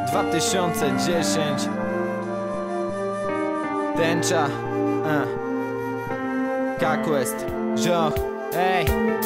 2010. Tęcza K-Quest Zio, ej.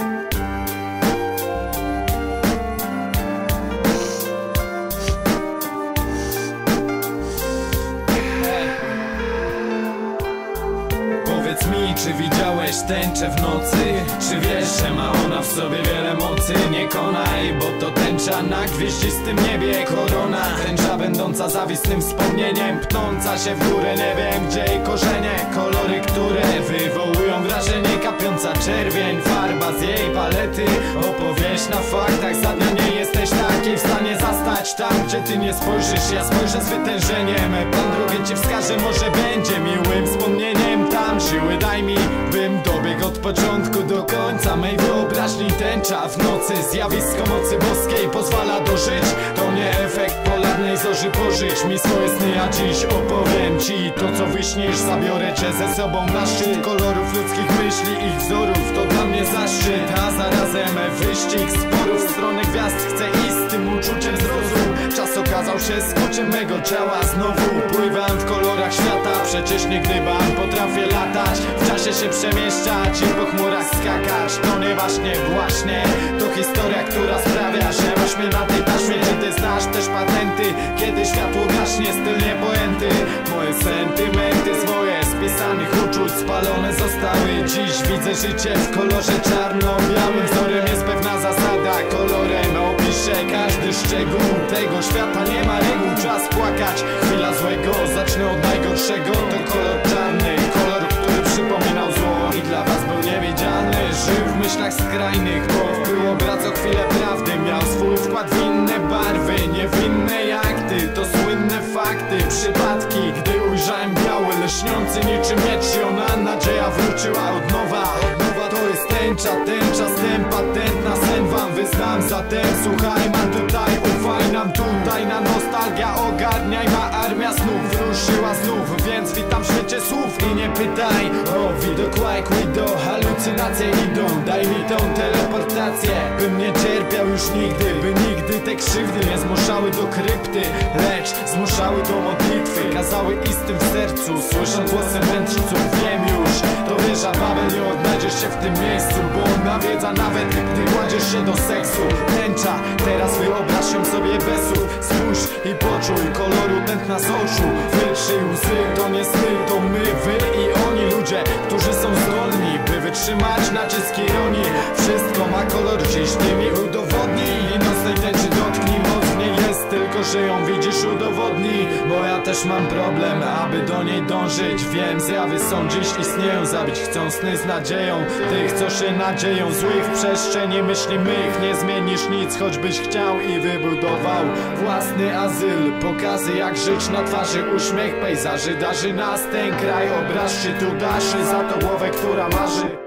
Powiedz mi, czy widziałeś tęczę w nocy? Czy wiesz, że ma ona w sobie wiele mocy? Nie konaj, bo to tęcza na gwieździstym niebie. Korona, tęcza będąca zawistnym wspomnieniem, pnąca się w górę, nie wiem gdzie jej korzenie. Kolory, które wywołują wrażenie, kapiąca czerwień, farba z jej palety. Opowieść na faktach, za dnia nie jesteś takiej w stanie zastać tam, gdzie ty nie spojrzysz. Ja spojrzę z wytężeniem, pan drogę ci wskaże, może będzie miłym wspomnieniem. Tam siły daj mi, bym dobiegł od początku do końca mej wyobraźni. Tęcza w nocy, zjawisko mocy boskiej pozwala dożyć. To nie efekt polarnej zorzy, pożycz mi swoje sny, a dziś opowiem ci to, co wyśnisz. Zabiorę cię ze sobą na szczyt kolorów ludzkich myśli, ich wzorów. To dla mnie zaszczyt, a zarazem wyścig sporów w stronę gwiazd. Chcę iść z tym uczuciem zrozum. Czas okazał się skociem mego ciała. Znowu pływam w kolorach świata, przecież nie gdybam, potrafię latać, w czasie się przemieszczać i po chmurach skakać. To nie właśnie, to historia, która sprawia, że masz mnie na tej taśmie. Czy ty znasz też patenty, kiedy światło gaśnie, styl niepojęty? Moje sentymenty swoje z pisanych uczuć spalone zostały. Dziś widzę życie w kolorze czarno-białym. Wzorem jest pewna zasada, kolorem opiszę każdy szczegół tego świata. Nie ma reguł, czas płakać, chwila złego, zacznę od najgorszego. To kolor czarny, kolor, który przypominał zło i dla was był niewidzialny. Żył w myślach skrajnych, bo był obraz o chwilę prawdy. Miał swój wkład w inne barwy, niewinne jak ty. To słynne fakty, przypadki, gdy ujrzałem biały, lśniący niczym miecz i ona nadzieja wróciła od nowa. To jest tęcza, stem patent na sen wam wyznam. Zatem słuchaj, mam tutaj, ufaj nam tutaj. Na nostalgia ogarniaj, ma armia snów ruszyła znów, więc witam w świecie słów. I nie pytaj o widok like widow, halucynacje idą. Daj mi tą teleportację, bym nie cierpiał już nigdy, by nigdy te krzywdy nie zmuszały do krypty, lecz zmuszały do modlitwy, kazały istym w sercu, słysząc głosem mędrców. Wiem już, to wieża Babel, nie odnajdziesz się w tym miejscu, bo nawiedza nawet, gdy kładziesz się do seksu. Tęcza, teraz wyobraź ją sobie bez słów. Spójrz i poczuj koloru tętna z oczu. Wytrzyj łzy, to nie sny, to my, wy i oni. Ludzie, którzy są zdolni, by wytrzymać nacisk ironii. Wszystko ma kolor, dziś ty mi udowodnij. I nocnej tęczy dotknij, mocniej jest, tylko że ją widzisz, udowodnij. Bo ja też mam problem, aby do niej dążyć. Wiem, zjawy są dziś, istnieją, zabić chcą sny z nadzieją tych, co się nadzieją. Złych w przestrzeni myśli mych, nie zmienisz nic, choćbyś chciał i wybudował własny azyl. Pokazy jak żyć, na twarzy uśmiech, pejzaży darzy nas ten kraj. Obraz szczytu daszy za to głowę, która marzy.